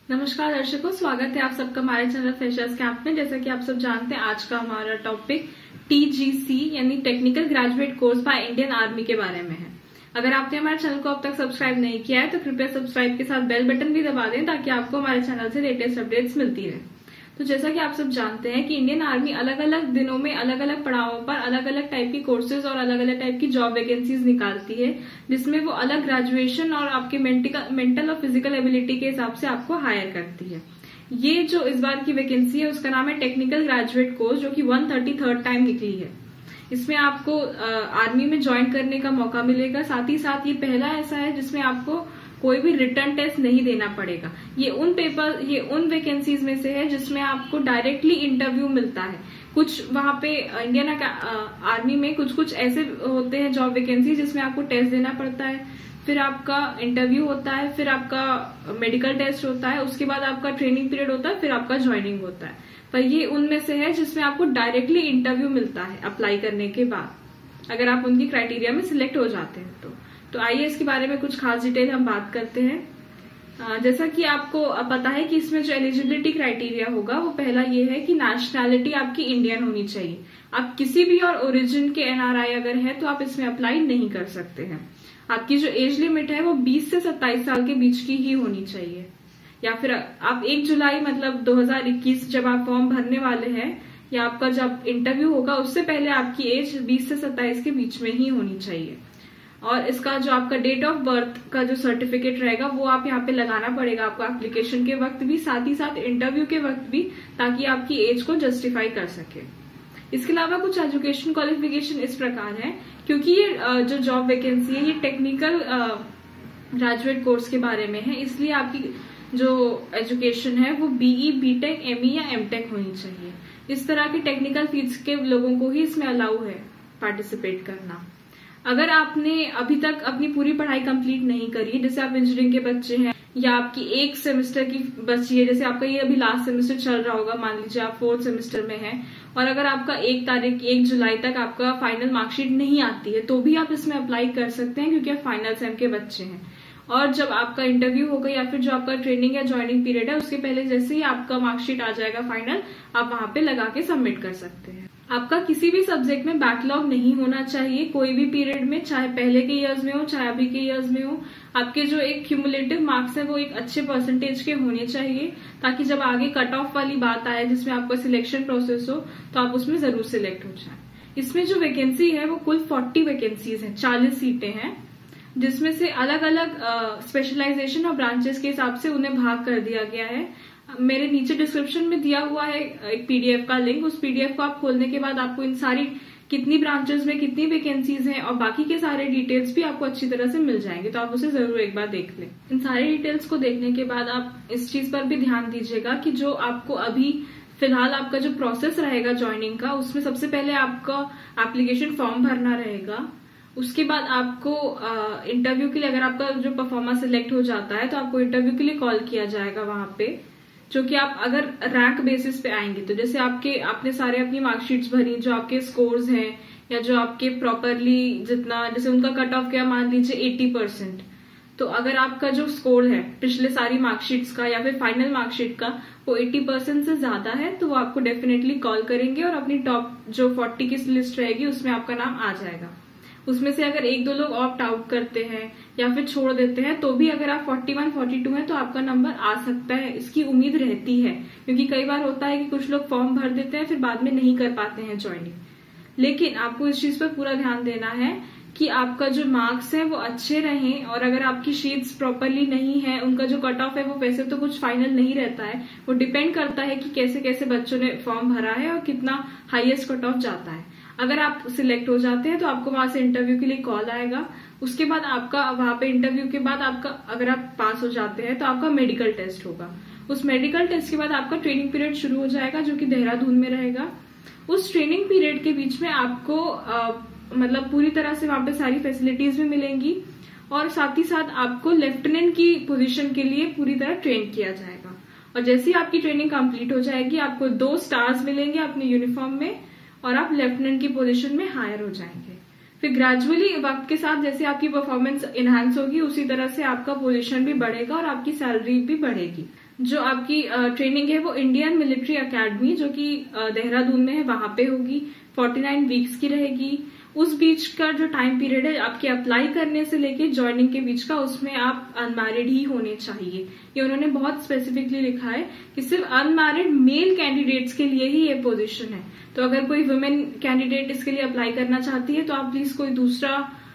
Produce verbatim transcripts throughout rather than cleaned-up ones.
नमस्कार दर्शकों, स्वागत है आप सबका हमारे चैनल फ्रेशर्स कैंप में। जैसा कि आप सब जानते हैं, आज का हमारा टॉपिक टीजीसी यानी technical graduate course by Indian army के बारे में है। अगर आपने हमारे चैनल को अब तक सब्सक्राइब नहीं किया है तो कृपया सब्सक्राइब के साथ बेल बटन भी दबा दें ताकि आपको हमारे चैनल से लेटेस्ट अपडेट्स मिलती रहे। तो जैसा कि आप सब जानते हैं कि इंडियन आर्मी अलग अलग दिनों में अलग अलग पड़ावों पर अलग अलग टाइप की कोर्सेज और अलग अलग टाइप की जॉब वैकेंसीज निकालती है, जिसमें वो अलग ग्रेजुएशन और आपके मेंटल और फिजिकल एबिलिटी के हिसाब से आपको हायर करती है। ये जो इस बार की वैकेंसी है उसका नाम है टेक्निकल ग्रेजुएट कोर्स, जो कि वन थर्टी थर्ड टाइम निकली है। इसमें आपको आर्मी में ज्वाइन करने का मौका मिलेगा। साथ ही साथ ये पहला ऐसा है जिसमें आपको कोई भी रिटर्न टेस्ट नहीं देना पड़ेगा। ये उन पेपर ये उन वैकेंसीज में से है जिसमें आपको डायरेक्टली इंटरव्यू मिलता है। कुछ वहां पे इंडियन आर्मी में कुछ कुछ ऐसे होते हैं जॉब वैकेंसी जिसमें आपको टेस्ट देना पड़ता है, फिर आपका इंटरव्यू होता है, फिर आपका मेडिकल टेस्ट होता है, उसके बाद आपका ट्रेनिंग पीरियड होता है, फिर आपका ज्वाइनिंग होता है। पर ये उनमें से है जिसमें आपको डायरेक्टली इंटरव्यू मिलता है अप्लाई करने के बाद, अगर आप उनकी क्राइटेरिया में सिलेक्ट हो जाते हैं तो। तो आइए इसके बारे में कुछ खास डिटेल हम बात करते हैं। जैसा कि आपको पता है कि इसमें जो एलिजिबिलिटी क्राइटेरिया होगा वो पहला ये है कि नेशनैलिटी आपकी इंडियन होनी चाहिए। आप किसी भी और ओरिजिन के एनआरआई अगर है तो आप इसमें अप्लाई नहीं कर सकते हैं। आपकी जो एज लिमिट है वो बीस से सत्ताईस साल के बीच की ही होनी चाहिए। या फिर आप एक जुलाई मतलब दो हज़ार इक्कीस जब आप फॉर्म भरने वाले हैं या आपका जब इंटरव्यू होगा उससे पहले आपकी एज बीस से सत्ताईस के बीच में ही होनी चाहिए। और इसका जो आपका डेट ऑफ बर्थ का जो सर्टिफिकेट रहेगा वो आप यहाँ पे लगाना पड़ेगा आपको एप्लीकेशन के वक्त भी, साथ ही साथ इंटरव्यू के वक्त भी, ताकि आपकी एज को जस्टिफाई कर सके। इसके अलावा कुछ एजुकेशन क्वालिफिकेशन इस प्रकार है, क्योंकि ये जो जॉब वैकेंसी है ये टेक्निकल ग्रेजुएट कोर्स के बारे में है, इसलिए आपकी जो एजुकेशन है वो बीई, बीटेक, एमई या एमटेक होनी चाहिए। इस तरह के टेक्निकल फील्ड्स के लोगों को ही इसमें अलाउ है पार्टिसिपेट करना। अगर आपने अभी तक अपनी पूरी पढ़ाई कंप्लीट नहीं करी, जैसे आप इंजीनियरिंग के बच्चे हैं या आपकी एक सेमेस्टर की बची है, जैसे आपका ये अभी लास्ट सेमेस्टर चल रहा होगा, मान लीजिए आप फोर्थ सेमेस्टर में हैं, और अगर आपका एक तारीख एक जुलाई तक आपका फाइनल मार्कशीट नहीं आती है तो भी आप इसमें अप्लाई कर सकते हैं, क्योंकि आप फाइनल सेम के बच्चे हैं। और जब आपका इंटरव्यू होगा या फिर जो आपका ट्रेनिंग या ज्वाइनिंग पीरियड है उसके पहले जैसे ही आपका मार्कशीट आ जाएगा फाइनल, आप वहां पे लगा के सबमिट कर सकते हैं। आपका किसी भी सब्जेक्ट में बैकलॉग नहीं होना चाहिए, कोई भी पीरियड में, चाहे पहले के ईयर्स में हो चाहे अभी के ईयर्स में हो। आपके जो एक क्यूमुलेटिव मार्क्स है वो एक अच्छे परसेंटेज के होने चाहिए, ताकि जब आगे कट ऑफ वाली बात आए जिसमें आपका सिलेक्शन प्रोसेस हो तो आप उसमें जरूर सिलेक्ट हो जाए। इसमें जो वैकेंसी है वो कुल चालीस वैकेंसीज है, चालीस सीटें हैं, जिसमें से अलग अलग स्पेशलाइजेशन और ब्रांचेस के हिसाब से उन्हें भाग कर दिया गया है। मेरे नीचे डिस्क्रिप्शन में दिया हुआ है एक पीडीएफ का लिंक, उस पीडीएफ को आप खोलने के बाद आपको इन सारी कितनी ब्रांचेस में कितनी वैकेंसीज हैं और बाकी के सारे डिटेल्स भी आपको अच्छी तरह से मिल जाएंगे, तो आप उसे जरूर एक बार देख लें। इन सारी डिटेल्स को देखने के बाद आप इस चीज पर भी ध्यान दीजिएगा कि जो आपको अभी फिलहाल आपका जो प्रोसेस रहेगा ज्वाइनिंग का, उसमें सबसे पहले आपका एप्लीकेशन फॉर्म भरना रहेगा। उसके बाद आपको इंटरव्यू के लिए, अगर आपका जो परफॉर्मेंस सिलेक्ट हो जाता है तो आपको इंटरव्यू के लिए कॉल किया जाएगा वहां पे, जो कि आप अगर रैंक बेसिस पे आएंगे तो जैसे आपके आपने सारे अपनी मार्कशीट्स भरी, जो आपके स्कोर्स हैं या जो आपके प्रॉपरली जितना, जैसे उनका कट ऑफ क्या मान लीजिए अस्सी परसेंट, तो अगर आपका जो स्कोर है पिछले सारी मार्कशीट्स का या फिर फाइनल मार्कशीट का वो अस्सी परसेंट से ज्यादा है तो वो आपको डेफिनेटली कॉल करेंगे और अपनी टॉप जो चालीस की लिस्ट रहेगी उसमें आपका नाम आ जाएगा। उसमें से अगर एक दो लोग ऑप्ट आउट करते हैं या फिर छोड़ देते हैं तो भी अगर आप इकतालीस, बयालीस हैं तो आपका नंबर आ सकता है, इसकी उम्मीद रहती है, क्योंकि कई बार होता है कि कुछ लोग फॉर्म भर देते हैं फिर बाद में नहीं कर पाते हैं ज्वाइनिंग। लेकिन आपको इस चीज पर पूरा ध्यान देना है कि आपका जो मार्क्स है वो अच्छे रहें, और अगर आपकी शीट्स प्रॉपरली नहीं है, उनका जो कट ऑफ है वो वैसे तो कुछ फाइनल नहीं रहता है, वो डिपेंड करता है कि कैसे कैसे बच्चों ने फॉर्म भरा है और कितना हाईएस्ट कट ऑफ जाता है। अगर आप सिलेक्ट हो जाते हैं तो आपको वहां से इंटरव्यू के लिए कॉल आएगा। उसके बाद आपका वहां पे इंटरव्यू के बाद आपका, अगर आप पास हो जाते हैं तो आपका मेडिकल टेस्ट होगा। उस मेडिकल टेस्ट के बाद आपका ट्रेनिंग पीरियड शुरू हो जाएगा, जो कि देहरादून में रहेगा। उस ट्रेनिंग पीरियड के बीच में आपको आ, मतलब पूरी तरह से वहां पे सारी फैसिलिटीज भी मिलेंगी, और साथ ही साथ आपको लेफ्टिनेंट की पोजीशन के लिए पूरी तरह ट्रेन किया जाएगा। और जैसे ही आपकी ट्रेनिंग कंप्लीट हो जाएगी आपको दो स्टार्स मिलेंगे अपने यूनिफॉर्म में, और आप लेफ्टिनेंट की पोजीशन में हायर हो जाएंगे। फिर ग्रेजुअली वक्त के साथ जैसे आपकी परफॉर्मेंस इनहैंस होगी उसी तरह से आपका पोजीशन भी बढ़ेगा और आपकी सैलरी भी बढ़ेगी। जो आपकी ट्रेनिंग है वो इंडियन मिलिट्री एकेडमी जो कि देहरादून में है वहां पे होगी। उनचास वीक्स की रहेगी। उस बीच का जो टाइम पीरियड है आपके अप्लाई करने से लेके ज्वाइनिंग के बीच का, उसमें आप अनमैरिड ही होने चाहिए। ये उन्होंने बहुत स्पेसिफिकली लिखा है कि सिर्फ अनमैरिड मेल कैंडिडेट्स के लिए ही ये पोजीशन है। तो अगर कोई वुमेन कैंडिडेट इसके लिए अप्लाई करना चाहती है तो आप प्लीज कोई दूसरा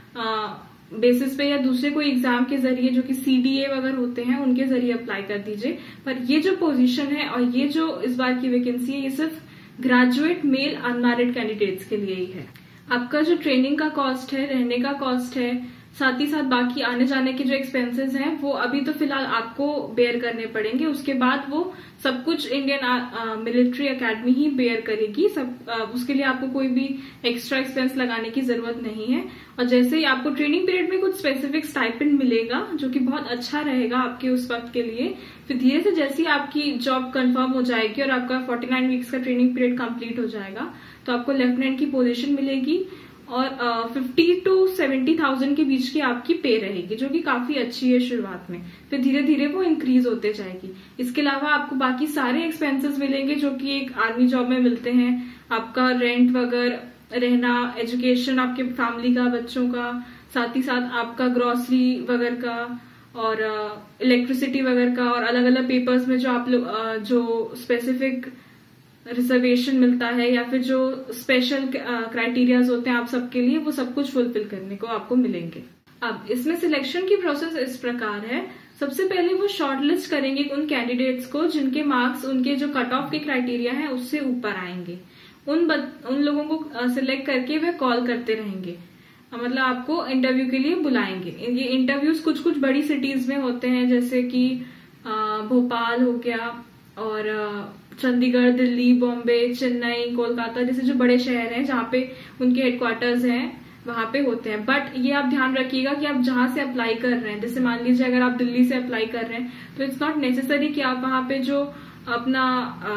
बेसिस पे या दूसरे कोई एग्जाम के जरिए जो कि सीडीए वगैरह होते हैं उनके जरिए अप्लाई कर दीजिए। पर ये जो पोजीशन है और ये जो इस बार की वैकेंसी है ये सिर्फ ग्रेजुएट मेल अनमैरिड कैंडिडेट्स के लिए ही है। आपका जो ट्रेनिंग का कॉस्ट है, रहने का कॉस्ट है, साथ ही साथ बाकी आने जाने के जो एक्सपेंसेस हैं वो अभी तो फिलहाल आपको बेयर करने पड़ेंगे। उसके बाद वो सब कुछ इंडियन मिलिट्री एकेडमी ही बेयर करेगी। सब आ, उसके लिए आपको कोई भी एक्स्ट्रा एक्सपेंस लगाने की जरूरत नहीं है। और जैसे ही आपको ट्रेनिंग पीरियड में कुछ स्पेसिफिक स्टाइपेंड मिलेगा जो कि बहुत अच्छा रहेगा आपके उस वक्त के लिए, फिर धीरे से जैसे ही आपकी जॉब कंफर्म हो जाएगी और आपका उनचास वीक्स का ट्रेनिंग पीरियड कंप्लीट हो जाएगा तो आपको लेफ्टिनेंट की पोजीशन मिलेगी और फिफ्टी टू सेवेंटी थाउजेंड के बीच की आपकी पे रहेगी जो कि काफी अच्छी है शुरुआत में। फिर धीरे धीरे वो इंक्रीज होते जाएगी। इसके अलावा आपको बाकी सारे एक्सपेंसेस मिलेंगे जो कि एक आर्मी जॉब में मिलते हैं। आपका रेंट वगैरह, रहना, एजुकेशन आपके फैमिली का, बच्चों का, साथ ही साथ आपका ग्रोसरी वगैरह का और इलेक्ट्रिसिटी वगैरह का, और अलग अलग पेपर्स में जो आप लोग जो स्पेसिफिक रिजर्वेशन मिलता है या फिर जो स्पेशल क्राइटेरियाज होते हैं आप सबके लिए, वो सब कुछ फुलफिल करने को आपको मिलेंगे। अब इसमें सिलेक्शन की प्रोसेस इस प्रकार है। सबसे पहले वो शॉर्टलिस्ट करेंगे उन कैंडिडेट्स को जिनके मार्क्स उनके जो कट ऑफ के क्राइटेरिया है उससे ऊपर आएंगे। उन बत, उन लोगों को सिलेक्ट करके वे कॉल करते रहेंगे, मतलब आपको इंटरव्यू के लिए बुलाएंगे। ये इंटरव्यूज कुछ कुछ बड़ी सिटीज में होते हैं जैसे कि भोपाल हो गया और चंडीगढ़, दिल्ली, बॉम्बे, चेन्नई, कोलकाता जैसे जो बड़े शहर हैं जहाँ पे उनके हेडक्वार्टर्स हैं वहां पे होते हैं। बट ये आप ध्यान रखिएगा कि आप जहां से अप्लाई कर रहे हैं, जैसे मान लीजिए अगर आप दिल्ली से अप्लाई कर रहे हैं तो इट्स नॉट नेसेसरी कि आप वहां पे जो अपना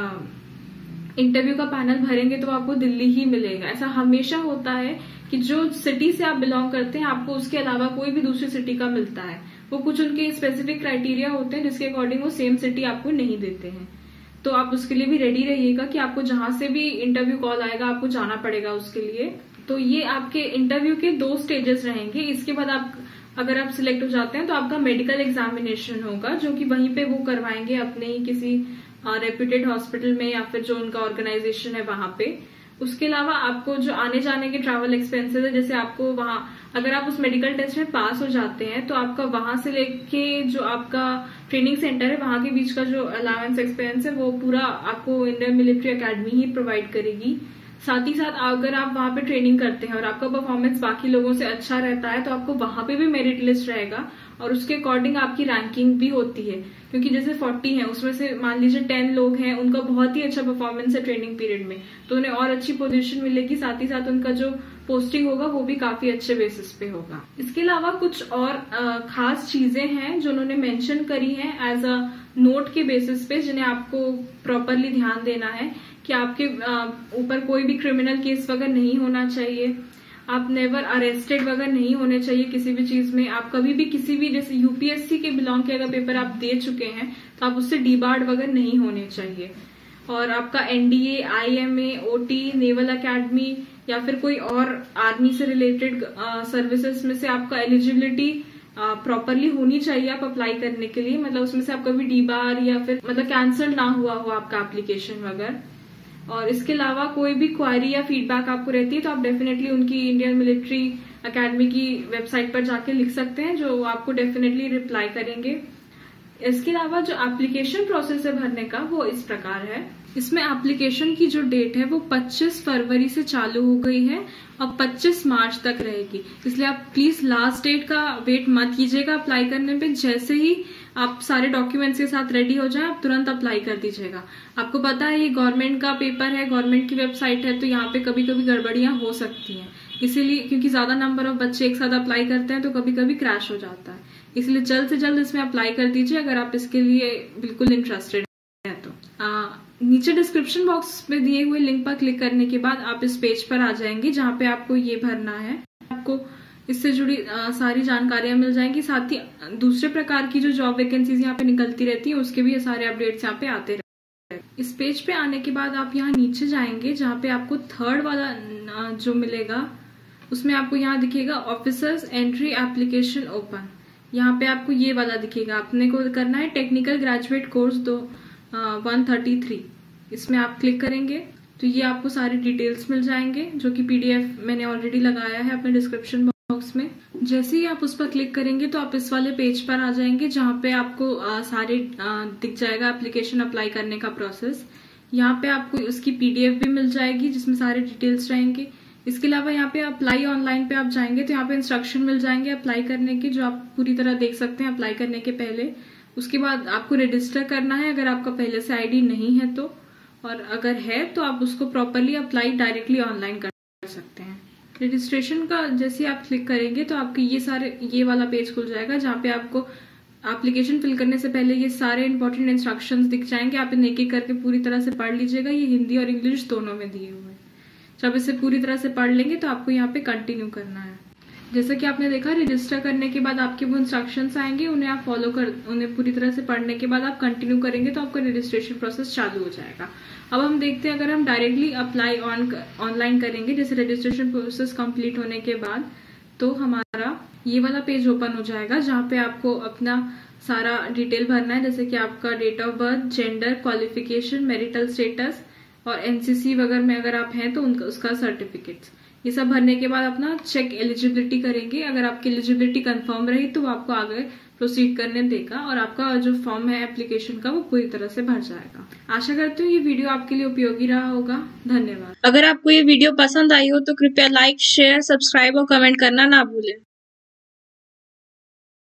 इंटरव्यू का पैनल भरेंगे तो आपको दिल्ली ही मिलेगा। ऐसा हमेशा होता है कि जो सिटी से आप बिलोंग करते हैं आपको उसके अलावा कोई भी दूसरी सिटी का मिलता है। वो कुछ उनके स्पेसिफिक क्राइटेरिया होते हैं जिसके अकॉर्डिंग वो सेम सिटी आपको नहीं देते हैं। तो आप उसके लिए भी रेडी रहिएगा कि आपको जहां से भी इंटरव्यू कॉल आएगा आपको जाना पड़ेगा उसके लिए। तो ये आपके इंटरव्यू के दो स्टेजेस रहेंगे। इसके बाद आप अगर आप सिलेक्ट हो जाते हैं तो आपका मेडिकल एग्जामिनेशन होगा जो कि वहीं पे वो करवाएंगे अपने ही किसी रेप्यूटेड हॉस्पिटल में या फिर जो उनका ऑर्गेनाइजेशन है वहां पे। उसके अलावा आपको जो आने जाने के ट्रैवल एक्सपेंसेस है, जैसे आपको वहां अगर आप उस मेडिकल टेस्ट में पास हो जाते हैं तो आपका वहां से लेके जो आपका ट्रेनिंग सेंटर है वहां के बीच का जो अलाउंस एक्सपेंस है वो पूरा आपको इंडियन मिलिट्री एकेडमी ही प्रोवाइड करेगी। साथ ही साथ अगर आप वहां पे ट्रेनिंग करते हैं और आपका परफॉर्मेंस बाकी लोगों से अच्छा रहता है तो आपको वहां पे भी मेरिट लिस्ट रहेगा और उसके अकॉर्डिंग आपकी रैंकिंग भी होती है। क्योंकि जैसे चालीस हैं उसमें से मान लीजिए दस लोग हैं, उनका बहुत ही अच्छा परफॉर्मेंस है ट्रेनिंग पीरियड में तो उन्हें और अच्छी पोजीशन मिलेगी। साथ ही साथ उनका जो पोस्टिंग होगा वो भी काफी अच्छे बेसिस पे होगा। इसके अलावा कुछ और आ, खास चीजें हैं जो उन्होंने मेंशन करी हैं एज अ नोट के बेसिस पे जिन्हें आपको प्रॉपरली ध्यान देना है कि आपके ऊपर कोई भी क्रिमिनल केस वगैरह नहीं होना चाहिए, आप नेवर अरेस्टेड वगैरह नहीं होने चाहिए किसी भी चीज में। आप कभी भी किसी भी जैसे यूपीएससी के बिलोंग के अगर पेपर आप दे चुके हैं तो आप उससे डीबार्ड वगैरह नहीं होने चाहिए। और आपका NDA, IMA, OT, naval academy या फिर कोई और आर्मी से रिलेटेड सर्विसेज में से आपका एलिजिबिलिटी प्रॉपरली होनी चाहिए आप अप्लाई करने के लिए। मतलब उसमें से आपका भी डीबार या फिर मतलब कैंसिल ना हुआ हो आपका एप्लीकेशन वगैरह। और इसके अलावा कोई भी क्वारी या फीडबैक आपको रहती है तो आप डेफिनेटली उनकी इंडियन मिलिट्री एकेडमी की वेबसाइट पर जाके लिख सकते हैं जो आपको डेफिनेटली रिप्लाई करेंगे। इसके अलावा जो एप्लीकेशन प्रोसेस है भरने का वो इस प्रकार है। इसमें एप्लीकेशन की जो डेट है वो पच्चीस फरवरी से चालू हो गई है और पच्चीस मार्च तक रहेगी, इसलिए आप प्लीज लास्ट डेट का वेट मत कीजिएगा अप्लाई करने पे। जैसे ही आप सारे डॉक्यूमेंट्स के साथ रेडी हो जाए आप तुरंत अप्लाई कर दीजिएगा। आपको पता है ये गवर्नमेंट का पेपर है, गवर्नमेंट की वेबसाइट है, तो यहाँ पे कभी कभी गड़बड़ियां हो सकती हैं। इसीलिए क्योंकि ज्यादा नंबर ऑफ बच्चे एक साथ अप्लाई करते हैं तो कभी कभी क्रैश हो जाता है, इसलिए जल्द से जल्द इसमें अप्लाई कर दीजिए अगर आप इसके लिए बिल्कुल इंटरेस्टेड है तो। आ, नीचे डिस्क्रिप्शन बॉक्स में दिए हुए लिंक पर क्लिक करने के बाद आप इस पेज पर आ जाएंगे जहाँ पे आपको ये भरना है। आपको इससे जुड़ी आ, सारी जानकारियां मिल जाएंगी। साथ ही दूसरे प्रकार की जो जॉब वैकेंसीज यहाँ पे निकलती रहती है उसके भी ये सारे अपडेट्स यहाँ पे आते रहते हैं। इस पेज पे आने के बाद आप यहाँ नीचे जाएंगे, जहाँ पे आपको थर्ड वाला जो मिलेगा उसमें आपको यहाँ दिखेगा ऑफिसर्स एंट्री एप्लीकेशन ओपन। यहाँ पे आपको ये वाला दिखेगा, आपने को करना है टेक्निकल ग्रेजुएट कोर्स दो वन थर्टी थ्री। इसमें आप क्लिक करेंगे तो ये आपको सारे डिटेल्स मिल जाएंगे, जो कि पीडीएफ मैंने ऑलरेडी लगाया है अपने डिस्क्रिप्शन बॉक्स में। जैसे ही आप उस पर क्लिक करेंगे तो आप इस वाले पेज पर आ जाएंगे, जहाँ पे आपको आ, सारे आ, दिख जाएगा एप्लीकेशन अप्लाई करने का प्रोसेस। यहाँ पे आपको उसकी पीडीएफ भी मिल जाएगी जिसमें सारे डिटेल्स रहेंगे। इसके अलावा यहाँ पे अप्लाई ऑनलाइन पे आप जाएंगे तो यहाँ पे इंस्ट्रक्शन मिल जाएंगे अप्लाई करने के, जो आप पूरी तरह देख सकते हैं अप्लाई करने के पहले। उसके बाद आपको रजिस्टर करना है अगर आपका पहले से आईडी नहीं है तो, और अगर है तो आप उसको प्रॉपरली अप्लाई डायरेक्टली ऑनलाइन कर सकते हैं। रजिस्ट्रेशन का जैसे आप क्लिक करेंगे तो आपके ये सारे ये वाला पेज खुल जाएगा, जहाँ पे आपको एप्लीकेशन फिल करने से पहले ये सारे इंपॉर्टेंट इंस्ट्रक्शंस दिख जाएंगे। आप इन्हें एक एक करके पूरी तरह से पढ़ लीजिएगा, ये हिंदी और इंग्लिश दोनों में दिए हुए हैं। जब इसे पूरी तरह से पढ़ लेंगे तो आपको यहाँ पे कंटिन्यू करना है। जैसा कि आपने देखा, रजिस्टर करने के बाद आपके वो इंस्ट्रक्शंस आएंगे, उन्हें आप फॉलो कर उन्हें पूरी तरह से पढ़ने के बाद आप कंटिन्यू करेंगे तो आपका रजिस्ट्रेशन प्रोसेस चालू हो जाएगा। अब हम देखते हैं अगर हम डायरेक्टली अप्लाई ऑन ऑनलाइन करेंगे, जैसे रजिस्ट्रेशन प्रोसेस कंप्लीट होने के बाद, तो हमारा ये वाला पेज ओपन हो जाएगा, जहाँ पे आपको अपना सारा डिटेल भरना है, जैसे कि आपका date of birth, gender, qualification, marital status और एनसीसी वगैरह में अगर आप हैं तो उनका उसका सर्टिफिकेट्स। ये सब भरने के बाद अपना चेक एलिजिबिलिटी करेंगे। अगर आपकी एलिजिबिलिटी कंफर्म रही तो वो आपको आगे प्रोसीड करने देगा और आपका जो फॉर्म है एप्लीकेशन का वो पूरी तरह से भर जाएगा। आशा करती हूँ ये वीडियो आपके लिए उपयोगी रहा होगा। धन्यवाद। अगर आपको ये वीडियो पसंद आई हो तो कृपया लाइक, शेयर, सब्सक्राइब और कमेंट करना ना भूलें।